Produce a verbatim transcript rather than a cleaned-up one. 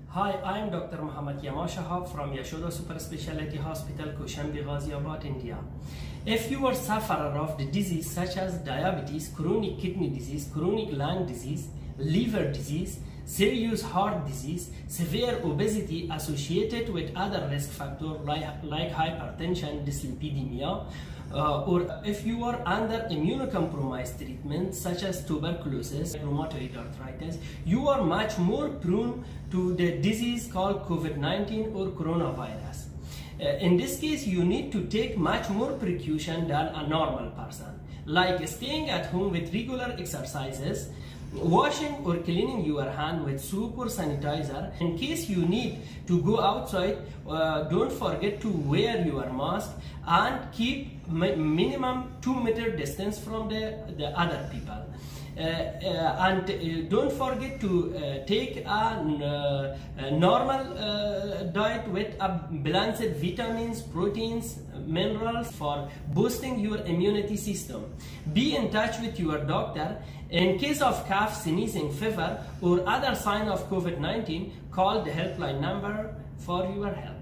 Hi, I am Doctor Mohammad Yaman Shahab from Yashoda Super Speciality Hospital, Koshambi, Ghaziabad, India. If you are sufferer of the disease such as diabetes, chronic kidney disease, chronic lung disease, liver disease, serious heart disease, severe obesity associated with other risk factors like, like hypertension, dyslipidemia, uh, or if you are under immunocompromised treatment such as tuberculosis, rheumatoid arthritis, you are much more prone to the disease called COVID nineteen or coronavirus. Uh, in this case, you need to take much more precaution than a normal person, like staying at home with regular exercises, washing or cleaning your hand with soap or sanitizer. In case you need to go outside, uh, don't forget to wear your mask and keep minimum two meter distance from the, the other people. Uh, uh, and uh, don't forget to uh, take a, uh, a normal uh, diet with a balanced vitamins, proteins, minerals for boosting your immunity system. Be in touch with your doctor. In case of cough, sneezing, fever, or other sign of COVID nineteen, call the helpline number for your help.